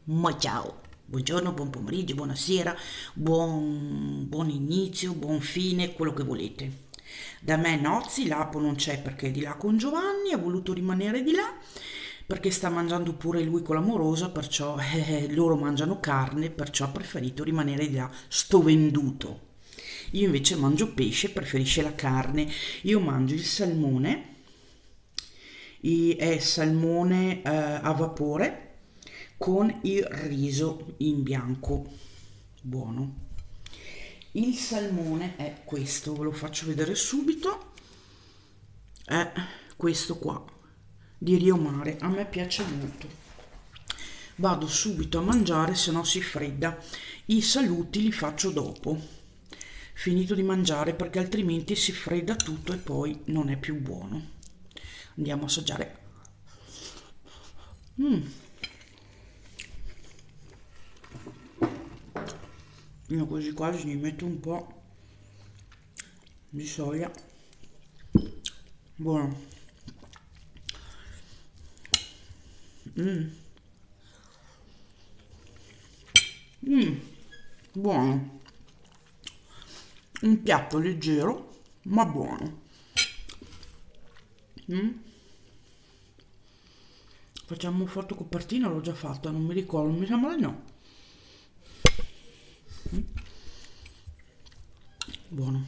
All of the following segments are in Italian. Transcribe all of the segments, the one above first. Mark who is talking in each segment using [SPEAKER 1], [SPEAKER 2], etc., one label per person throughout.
[SPEAKER 1] Ma ciao, buongiorno, buon pomeriggio, buonasera, buon inizio, buon fine, quello che volete. Da me Nozzi, Lapo non c'è perché è di là con Giovanni, ha voluto rimanere di là perché sta mangiando pure lui con l'amorosa, perciò loro mangiano carne, perciò ha preferito rimanere di là, sto venduto. Io invece mangio pesce, preferisce la carne. Io mangio il salmone, è salmone a vapore con il riso in bianco, buono. Il salmone è questo, ve lo faccio vedere subito, è questo qua di Rio Mare, a me piace molto. Vado subito a mangiare, se no si fredda. I saluti li faccio dopo, finito di mangiare, perché altrimenti si fredda tutto e poi non è più buono. Andiamo a assaggiare. Io così quasi gli metto un po' di soia. Buono. Buono. Un piatto leggero ma buono. Facciamo foto copertina, l'ho già fatta, non mi ricordo, mi sembra di no. Buono.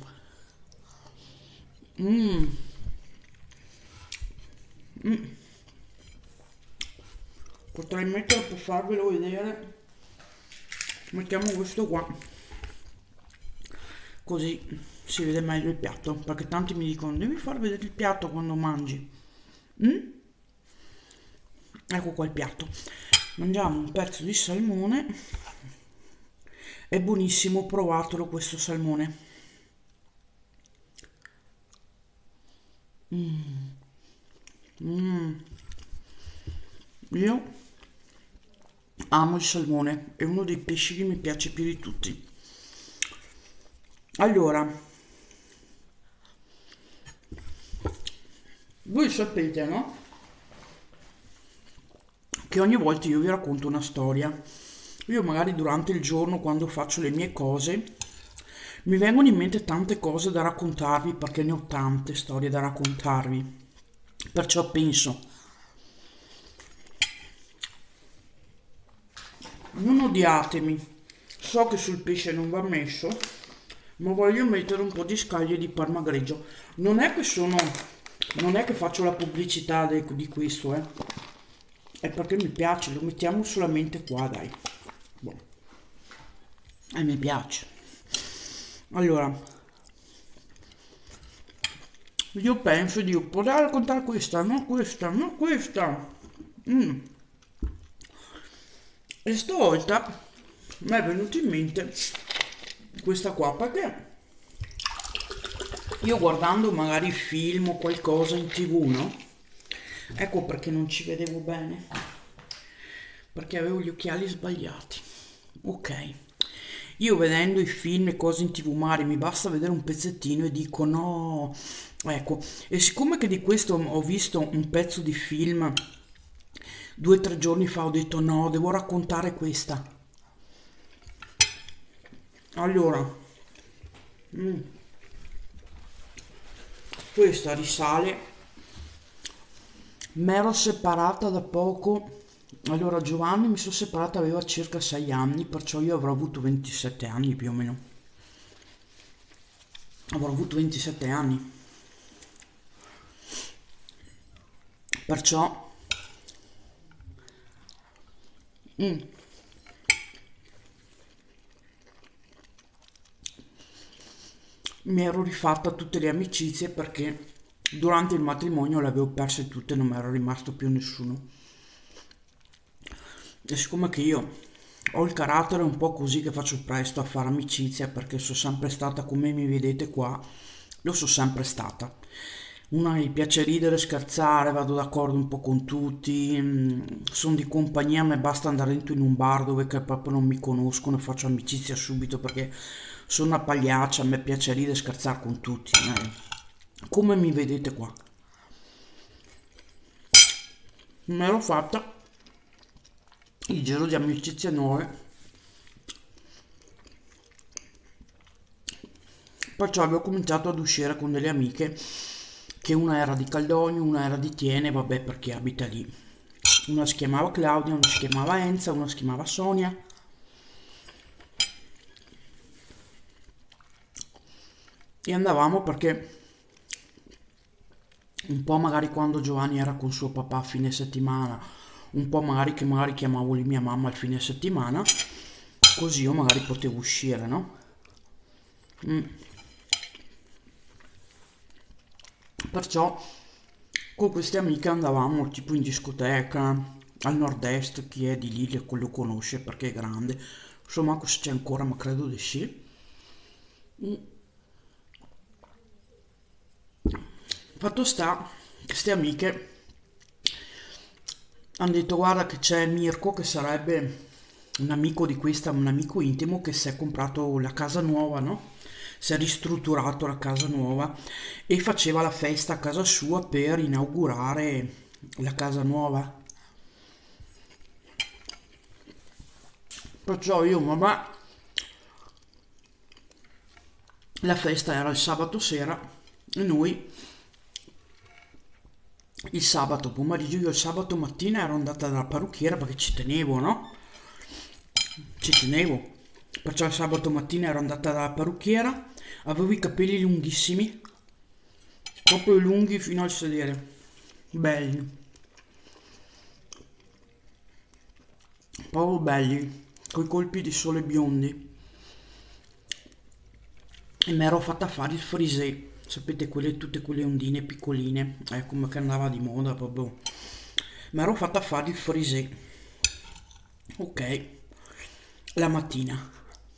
[SPEAKER 1] Potrei mettere per farvelo vedere. Mettiamo questo qua, così si vede meglio il piatto, perché tanti mi dicono devi far vedere il piatto quando mangi. Ecco qua il piatto. Mangiamo un pezzo di salmone. È buonissimo, provatelo questo salmone. Io amo il salmone, è uno dei pesci che mi piace più di tutti. Allora, voi sapete, no? Che ogni volta io vi racconto una storia. Io magari durante il giorno, quando faccio le mie cose, mi vengono in mente tante cose da raccontarvi perché ne ho tante storie da raccontarvi. Perciò penso, non odiatemi, so che sul pesce non va messo, ma voglio mettere un po' di scaglie di Parma Greggio. Non è che faccio la pubblicità di questo, è perché mi piace, lo mettiamo solamente qua, dai. Boh, e mi piace. Allora, io penso di poter raccontare questa, no questa, no questa. E stavolta mi è venuto in mente questa qua perché io guardando magari film o qualcosa in tv, no? Ecco perché non ci vedevo bene, perché avevo gli occhiali sbagliati. Ok. Io vedendo i film e cose in tv mari mi basta vedere un pezzettino e dico no. Ecco, e siccome che di questo ho visto un pezzo di film 2 o 3 giorni fa, ho detto no, devo raccontare questa. Allora, questa risale, mi ero separata da poco. Allora, Giovanni mi sono separata, aveva circa 6 anni, perciò io avrò avuto 27 anni più o meno. Avrò avuto 27 anni. Perciò mi ero rifatta tutte le amicizie perché durante il matrimonio le avevo perse tutte, non mi era rimasto più nessuno. E siccome che io ho il carattere un po' così che faccio presto a fare amicizia perché sono sempre stata come mi vedete qua, lo sono sempre stata. Una mi piace ridere, scherzare, vado d'accordo un po' con tutti, sono di compagnia, mi basta andare dentro in un bar dove che proprio non mi conoscono e faccio amicizia subito perché sono una pagliaccia, a me piace ridere e scherzare con tutti, come mi vedete qua. Me l'ho fatta il giro di amicizie nuove. Perciò avevo cominciato ad uscire con delle amiche, che una era di Caldogno, una era di Tiene, vabbè, perché abita lì. Una si chiamava Claudia, una si chiamava Enza, una si chiamava Sonia. E andavamo perché un po' magari quando Giovanni era con suo papà a fine settimana, un po' magari che magari chiamavo lì mia mamma al fine settimana, così io magari potevo uscire, no? Perciò con queste amiche andavamo tipo in discoteca al nord-est, chi è di lì lo conosce perché è grande, insomma se c'è ancora, ma credo di sì. Fatto sta, queste amiche hanno detto guarda che c'è Mirko che sarebbe un amico di questa, un amico intimo che si è comprato la casa nuova, no? Si è ristrutturato la casa nuova e faceva la festa a casa sua per inaugurare la casa nuova. Perciò io, mamma, la festa era il sabato sera e noi il sabato pomeriggio, io il sabato mattina ero andata dalla parrucchiera perché ci tenevo, no? Ci tenevo. Perciò il sabato mattina ero andata dalla parrucchiera, avevo i capelli lunghissimi, proprio lunghi fino al sedere, belli, proprio belli, coi colpi di sole biondi. E mi ero fatta fare il frisé, sapete quelle, tutte quelle ondine piccoline, come che andava di moda proprio. Mi ero fatta fare il frisé, ok, la mattina.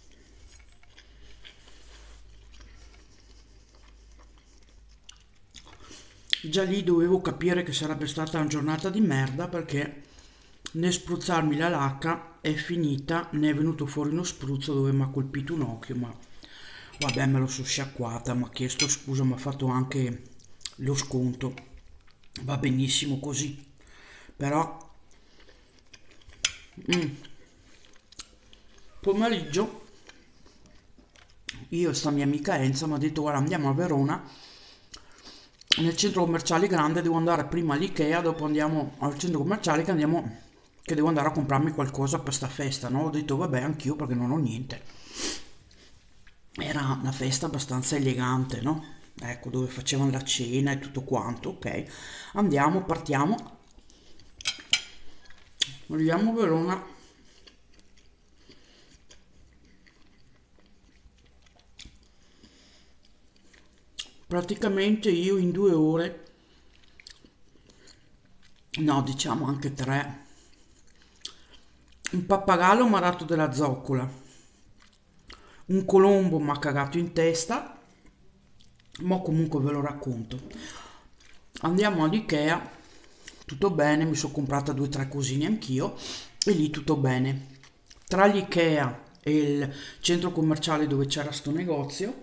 [SPEAKER 1] Già lì dovevo capire che sarebbe stata una giornata di merda perché nel spruzzarmi la lacca è finita, ne è venuto fuori uno spruzzo dove mi ha colpito un occhio, ma vabbè me lo sono sciacquata, mi ha chiesto scusa, mi ha fatto anche lo sconto, va benissimo così, però pomeriggio io e sta mia amica Enza mi ha detto guarda andiamo a Verona, nel centro commerciale grande devo andare prima all'Ikea, dopo andiamo al centro commerciale che devo andare a comprarmi qualcosa per sta festa, no? Ho detto vabbè anch'io perché non ho niente. Era una festa abbastanza elegante, no? Ecco, dove facevano la cena e tutto quanto, ok. Andiamo, partiamo, arriviamo a Verona. Praticamente io in 2 ore, no, diciamo anche 3, un pappagallo mi ha dato della zoccola, un colombo mi ha cagato in testa, ma comunque ve lo racconto. Andiamo all'Ikea, tutto bene, mi sono comprata 2 o 3 cosine anch'io e lì tutto bene. Tra l'Ikea e il centro commerciale dove c'era sto negozio,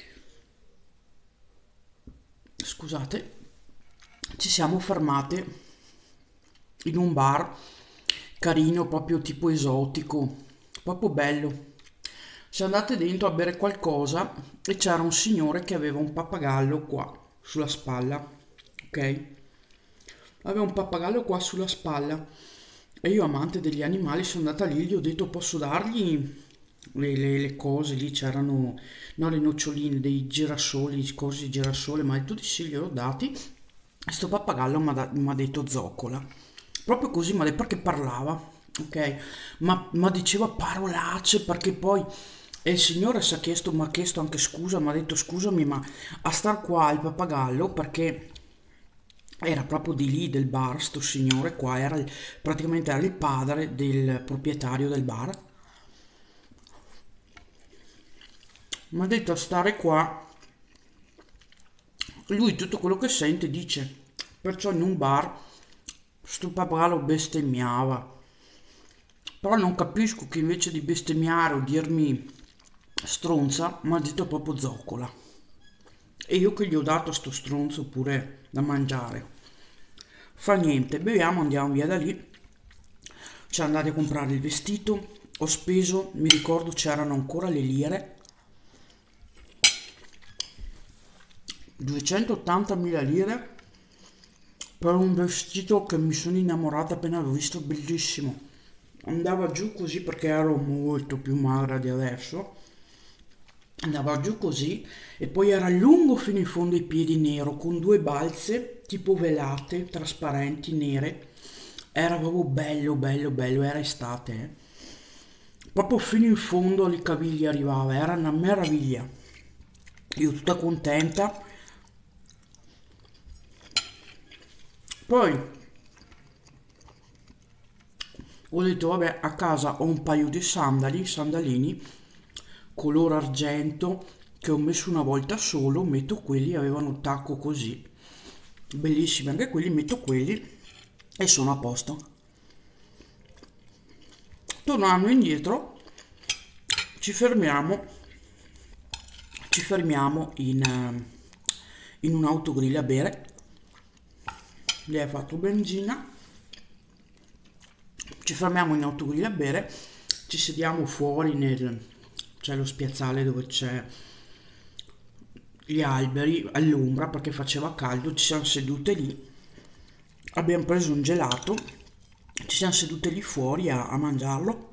[SPEAKER 1] scusate, ci siamo fermate in un bar carino, proprio tipo esotico, proprio bello. Siamo andate dentro a bere qualcosa e c'era un signore che aveva un pappagallo qua sulla spalla, ok? Aveva un pappagallo qua sulla spalla e io, amante degli animali, sono andata lì, gli ho detto posso dargli le cose, lì c'erano, no, le noccioline, dei girasoli, cose di girasole, ma ha detto di sì, gliel'ho dati. E sto pappagallo mi ha detto zoccola, proprio così, ma perché parlava, ok? Ma diceva parolacce perché poi... E il signore si è chiesto, mi ha chiesto anche scusa, mi ha detto scusami, ma a star qua il pappagallo perché era proprio di lì del bar, sto signore qua, praticamente era il padre del proprietario del bar. Mi ha detto a stare qua, lui tutto quello che sente dice, perciò in un bar sto pappagallo bestemmiava, però non capisco che invece di bestemmiare o dirmi stronza, mi ha detto proprio zoccola. E io che gli ho dato a sto stronzo pure da mangiare. Fa niente, beviamo, andiamo via da lì. Ci andati a comprare il vestito, ho speso, mi ricordo c'erano ancora le lire, 280.000 lire per un vestito che mi sono innamorata appena l'ho visto, bellissimo. Andava giù così perché ero molto più magra di adesso. Andava giù così e poi era lungo fino in fondo ai piedi, nero, con due balze tipo velate, trasparenti, nere. Era proprio bello, bello, bello, era estate, eh. Proprio fino in fondo alle caviglie arrivava, era una meraviglia. Io tutta contenta. Poi ho detto, vabbè, a casa ho un paio di sandalini, color argento, che ho messo una volta solo, metto quelli, avevano tacco così, bellissimi anche quelli, metto quelli e sono a posto. Tornando indietro, ci fermiamo, in un autogrill a bere. Lei ha fatto benzina, ci fermiamo in autogrill a bere, ci sediamo fuori c'è lo spiazzale dove c'è gli alberi all'ombra perché faceva caldo, ci siamo sedute lì, abbiamo preso un gelato, ci siamo sedute lì fuori a mangiarlo.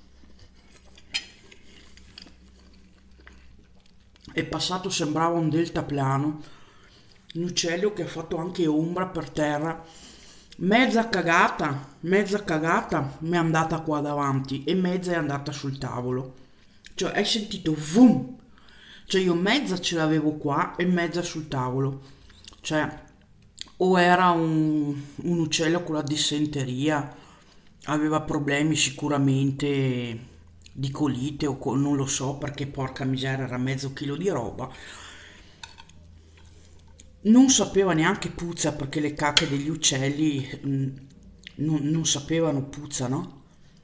[SPEAKER 1] È passato, sembrava un deltaplano, un uccello che ha fatto anche ombra per terra. Mezza cagata mi è andata qua davanti e mezza è andata sul tavolo. Cioè, hai sentito vum? Cioè, io mezza ce l'avevo qua e mezza sul tavolo. Cioè, o era un uccello con la dissenteria, aveva problemi sicuramente di colite o non lo so perché porca miseria era mezzo chilo di roba. Non sapeva neanche puzza perché le cacche degli uccelli non sapevano puzza, no?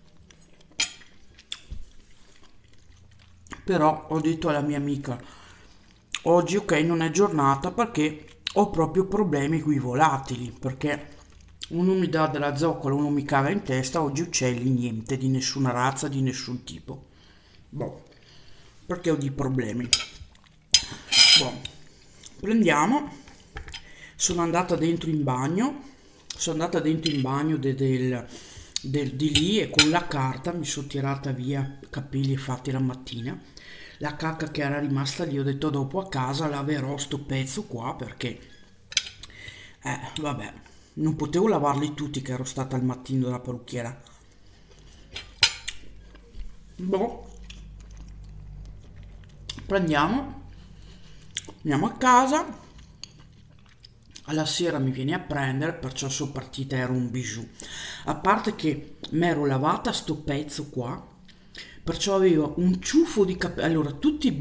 [SPEAKER 1] Però ho detto alla mia amica, oggi ok non è giornata perché ho proprio problemi con i volatili, perché uno mi dà della zoccola, uno mi caga in testa, oggi uccelli niente, di nessuna razza, di nessun tipo. Boh, perché ho dei problemi. Boh, prendiamo, sono andata dentro in bagno, di lì e con la carta mi sono tirata via i capelli fatti la mattina. La cacca che era rimasta lì, ho detto dopo a casa laverò sto pezzo qua perché, vabbè, non potevo lavarli tutti che ero stata al mattino dalla parrucchiera. Boh, prendiamo, andiamo a casa. Alla sera mi viene a prendere, perciò sono partita, ero un bijou. A parte che mi ero lavata sto pezzo qua, perciò avevo un ciuffo di capelli. Allora, tutti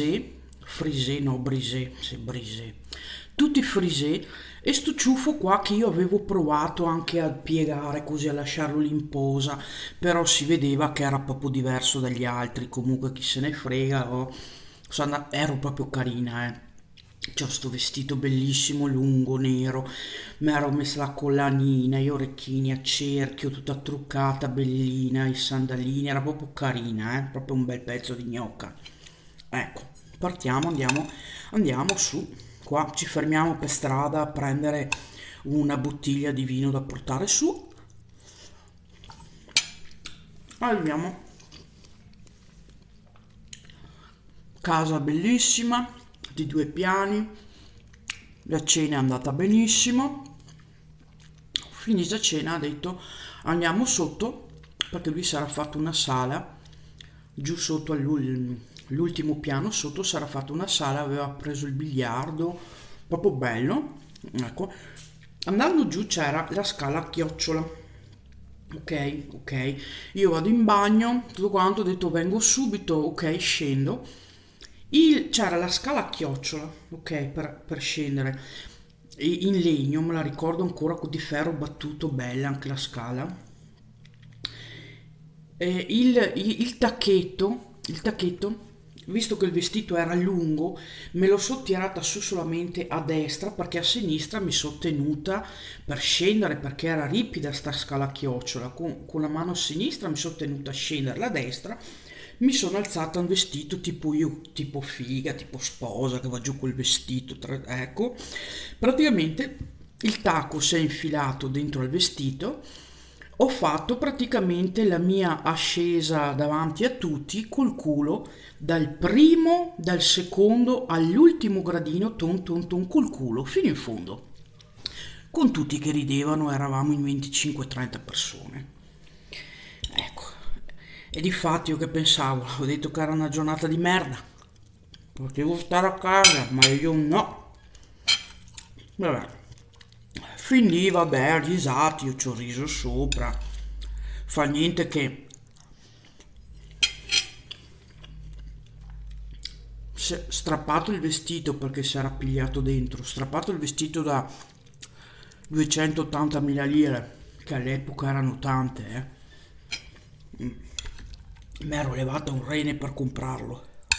[SPEAKER 1] brisé, tutti frisé, e sto ciuffo qua che io avevo provato anche a piegare così, a lasciarlo lì in posa, però si vedeva che era proprio diverso dagli altri, comunque chi se ne frega, ero proprio carina, eh. C'ho sto vestito bellissimo lungo nero, mi ero messa la collanina, gli orecchini a cerchio, tutta truccata, bellina, i sandalini, era proprio carina, proprio un bel pezzo di gnocca. Ecco, partiamo, andiamo su, qua ci fermiamo per strada a prendere una bottiglia di vino da portare su. Arriviamo, casa bellissima, di 2 piani, la cena è andata benissimo. Finita cena ha detto andiamo sotto perché lui si era fatto una sala giù sotto all'ultimo piano, sotto si era fatto una sala, aveva preso il biliardo, proprio bello. Ecco, andando giù c'era la scala a chiocciola. Ok, io vado in bagno, tutto quanto, ho detto vengo subito, ok, scendo. C'era la scala a chiocciola, ok, per scendere, in legno, me la ricordo ancora, di ferro battuto, bella anche la scala. Il tacchetto visto che il vestito era lungo, me l'ho sottirata su solamente a destra perché a sinistra mi sono tenuta per scendere perché era ripida sta scala a chiocciola. Con la mano sinistra mi sono tenuta a scendere, la destra mi sono alzata un vestito tipo io, tipo figa, tipo sposa che va giù col vestito. Ecco, praticamente il tacco si è infilato dentro al vestito. Ho fatto praticamente la mia ascesa davanti a tutti col culo dal primo, dal secondo all'ultimo gradino, ton ton ton col culo fino in fondo. Con tutti che ridevano, eravamo in 25-30 persone. Ecco, e di fatti io che pensavo, ho detto che era una giornata di merda, potevo stare a casa, ma io no. Vabbè, finì, vabbè, risati, io ci ho riso sopra, fa niente che strappato il vestito perché si era pigliato dentro, strappato il vestito da 280.000 lire, che all'epoca erano tante, mi ero levato un rene per comprarlo.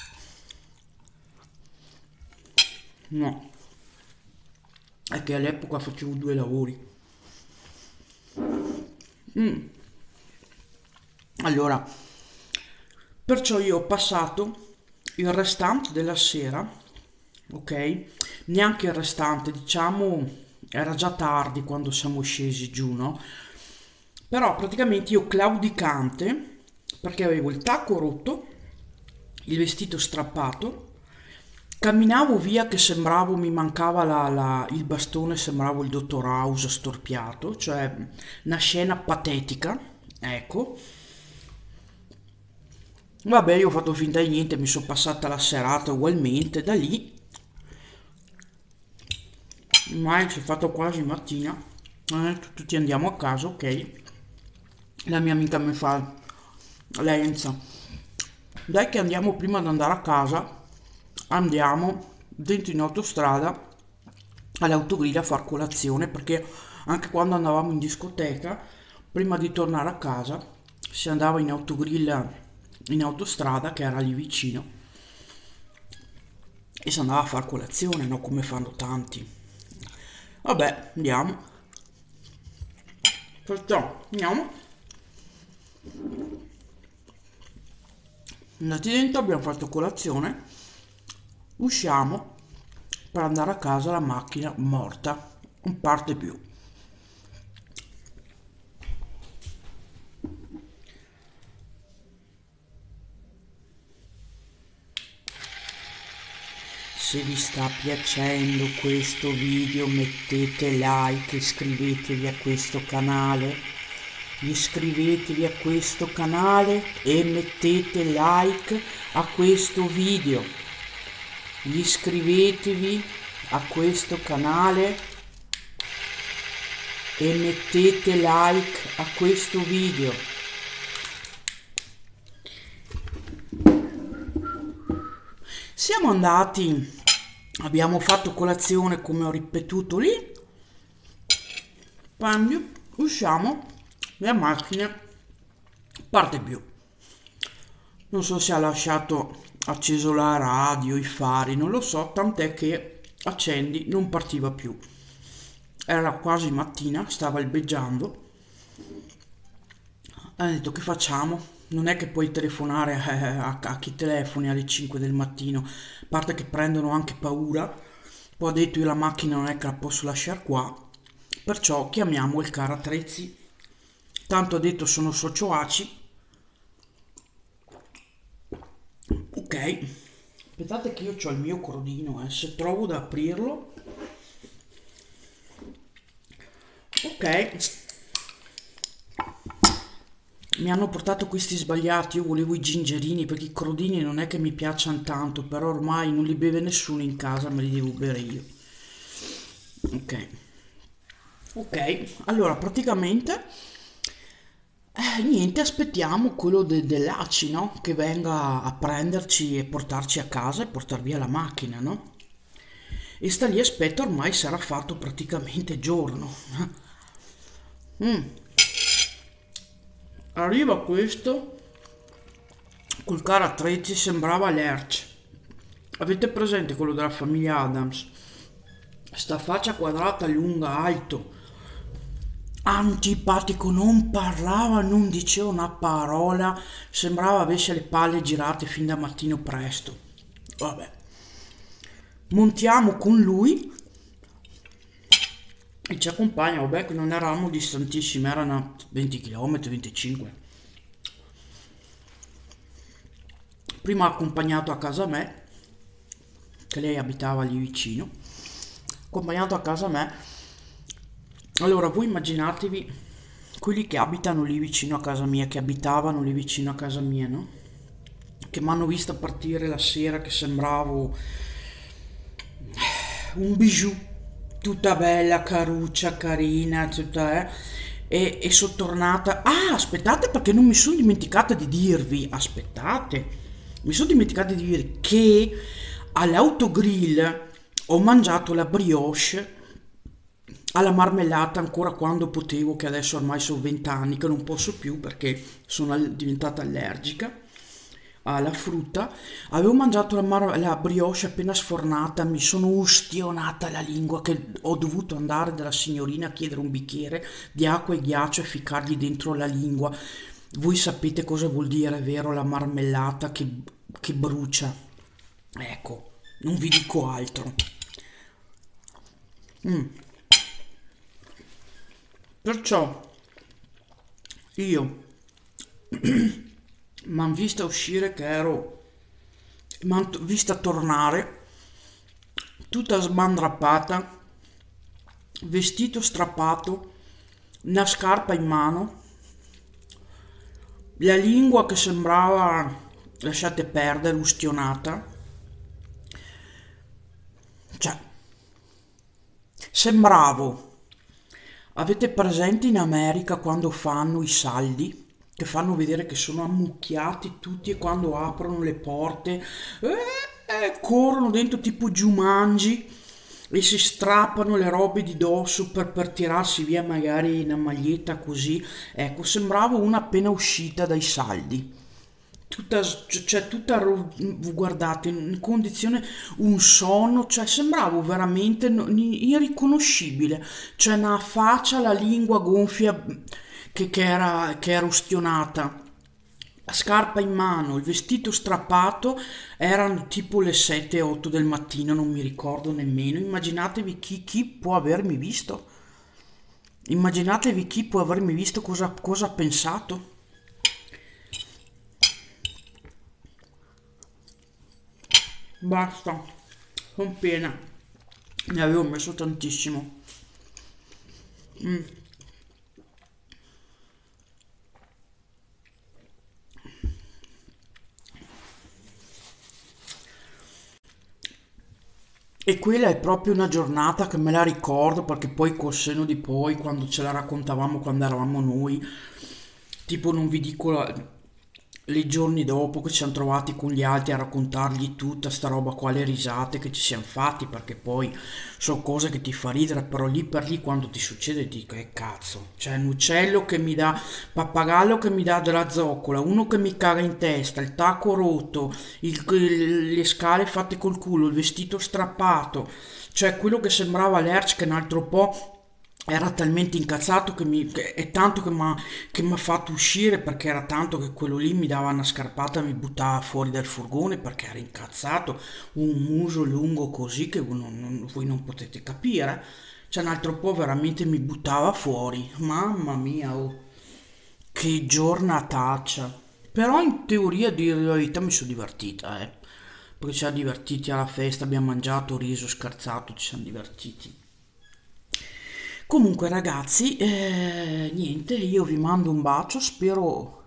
[SPEAKER 1] No, è che all'epoca facevo due lavori. Allora, perciò io ho passato il restante della sera, ok? Neanche il restante, diciamo, era già tardi quando siamo scesi giù, no? Però praticamente io claudicante, perché avevo il tacco rotto, il vestito strappato, camminavo via che sembravo, mi mancava il bastone, sembravo il dottor House storpiato, cioè una scena patetica, ecco. Vabbè, io ho fatto finta di niente, mi sono passata la serata ugualmente, da lì, ormai si è fatto quasi mattina, tutti andiamo a casa, ok. La mia amica mi fa, Lenza, dai che andiamo prima di andare a casa, andiamo dentro in autostrada all'autogrill a far colazione, perché anche quando andavamo in discoteca, prima di tornare a casa, si andava in autogrill in autostrada, che era lì vicino, e si andava a far colazione, no? Come fanno tanti. Vabbè, andiamo. Perciò, andiamo. Andati dentro, abbiamo fatto colazione, usciamo per andare a casa, la macchina morta, non parte più. Se vi sta piacendo questo video mettete like, iscrivetevi a questo canale, iscrivetevi a questo canale e mettete like a questo video. Iscrivetevi a questo canale e mettete like a questo video. Siamo andati, abbiamo fatto colazione come ho ripetuto lì, quando usciamo, la macchina parte più. Non so se ha lasciato acceso la radio, i fari, non lo so, tant'è che accendi, non partiva più. Era quasi mattina, stava albeggiando. Ha detto che facciamo? Non è che puoi telefonare a chi telefoni alle 5 del mattino, a parte che prendono anche paura. Poi ha detto io la macchina non è che la posso lasciare qua, perciò chiamiamo il caro attrezzi. Tanto ha detto sono socio ACI. Ok, aspettate che io ho il mio crodino, se trovo da aprirlo. Ok, mi hanno portato questi sbagliati, io volevo i gingerini perché i crodini non è che mi piacciono tanto, però ormai non li beve nessuno in casa, me li devo bere io. Ok, ok, allora praticamente niente, aspettiamo quello dell'ACI, no? Che venga a prenderci e portarci a casa e portar via la macchina, no? E sta lì, aspetta, ormai sarà fatto praticamente giorno. Arriva questo, col carro attrezzi sembrava Lerch. Avete presente quello della famiglia Adams? Sta faccia quadrata, lunga, alto, antipatico, non parlava, non diceva una parola, sembrava avesse le palle girate fin da mattino presto. Vabbè, montiamo con lui e ci accompagna, vabbè che non eravamo distantissimi, erano 20 km, 25. Prima ha accompagnato a casa me, che lei abitava lì vicino, accompagnato a casa me. Allora voi immaginatevi quelli che abitano lì vicino a casa mia, che abitavano lì vicino a casa mia, no? Che mi hanno visto partire la sera che sembravo un bijou, tutta bella, caruccia, carina, tutta, e sono tornata. Ah, aspettate, perché non mi sono dimenticata di dirvi, aspettate, mi sono dimenticata di dire che all'autogrill ho mangiato la brioche alla marmellata ancora quando potevo, che adesso ormai sono 20 anni che non posso più perché sono diventata allergica alla frutta. Avevo mangiato la brioche appena sfornata, mi sono ustionata la lingua che ho dovuto andare dalla signorina a chiedere un bicchiere di acqua e ghiaccio e ficcargli dentro la lingua. Voi sapete cosa vuol dire, vero? La marmellata che brucia. Ecco, non vi dico altro. Perciò io mi hanno vista uscire che ero, mi hanno vista tornare tutta smandrappata, vestito strappato, una scarpa in mano, la lingua che sembrava, lasciate perdere, ustionata. Cioè, sembravo. Avete presente in America quando fanno i saldi? Che fanno vedere che sono ammucchiati tutti e quando aprono le porte corrono dentro tipo Jumanji e si strappano le robe di dosso per tirarsi via magari una maglietta così. Ecco, sembravo una appena uscita dai saldi. Tutta, cioè, guardate, in condizione, un sonno, cioè sembravo veramente irriconoscibile, cioè una faccia, la lingua gonfia che era ustionata, la scarpa in mano, il vestito strappato, erano tipo le 7-8 del mattino, non mi ricordo nemmeno. Immaginatevi chi può avermi visto, immaginatevi chi può avermi visto, cosa ha pensato. Basta, sono piena. Ne avevo messo tantissimo. E quella è proprio una giornata che me la ricordo perché poi col senno di poi, quando ce la raccontavamo quando eravamo noi, tipo non vi dico i giorni dopo che ci siamo trovati con gli altri a raccontargli tutta sta roba qua, le risate che ci siamo fatti, perché poi sono cose che ti fa ridere, però lì per lì quando ti succede dico, cazzo, c'è un uccello che mi dà, pappagallo che mi dà della zoccola, uno che mi caga in testa, il tacco rotto, le scale fatte col culo, il vestito strappato, cioè quello che sembrava Lerch che un altro po' era talmente incazzato è tanto che mi ha fatto uscire, perché era tanto che quello lì mi dava una scarpata e mi buttava fuori dal furgone perché era incazzato, un muso lungo così che voi non potete capire. Cioè un altro po' veramente mi buttava fuori, mamma mia, oh, che giornataccia. Però in teoria, a dire la verità, mi sono divertita, perché ci siamo divertiti alla festa, abbiamo mangiato, riso, scherzato, ci siamo divertiti. Comunque ragazzi, niente, io vi mando un bacio, spero.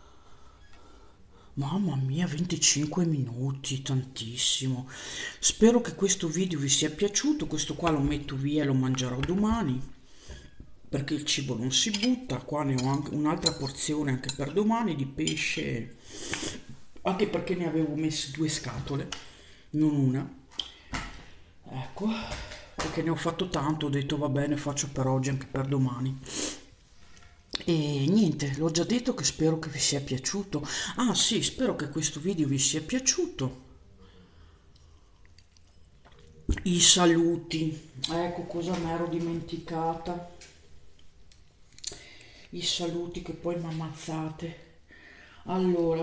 [SPEAKER 1] Mamma mia, 25 minuti, tantissimo. Spero che questo video vi sia piaciuto, questo qua lo metto via e lo mangerò domani, perché il cibo non si butta. Qua ne ho anche un'altra porzione anche per domani di pesce, anche perché ne avevo messe 2 scatole, non una. Ecco, perché ne ho fatto tanto, ho detto va bene, faccio per oggi anche per domani. E niente, l'ho già detto che spero che vi sia piaciuto. Ah sì, spero che questo video vi sia piaciuto. I saluti, ecco cosa mi ero dimenticata. I saluti che poi mi ammazzate. Allora,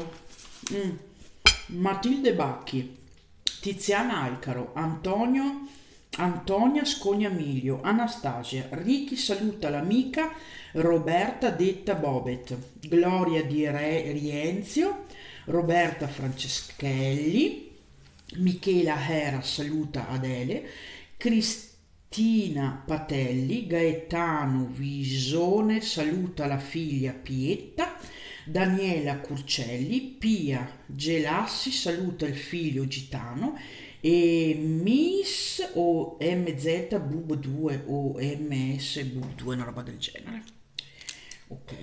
[SPEAKER 1] Matilde Bacchi, Tiziana Alcaro, Antonia Scognamiglio, Anastasia, Ricky saluta l'amica Roberta detta Bobet, Gloria di Rienzio, Roberta Franceschelli, Michela Hera saluta Adele, Cristina Patelli, Gaetano Visone saluta la figlia Pietta, Daniela Curcelli, Pia Gelassi saluta il figlio Gitano e Miss o MZ Bub 2 o MS Bub 2, una roba del genere. Ok.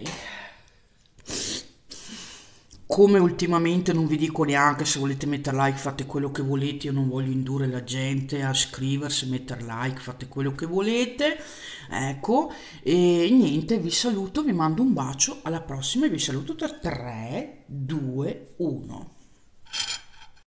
[SPEAKER 1] Come ultimamente non vi dico neanche, se volete mettere like fate quello che volete, io non voglio indurre la gente a iscriversi, mettere like, fate quello che volete, ecco, e niente, vi saluto, vi mando un bacio, alla prossima e vi saluto tra 3, 2, 1.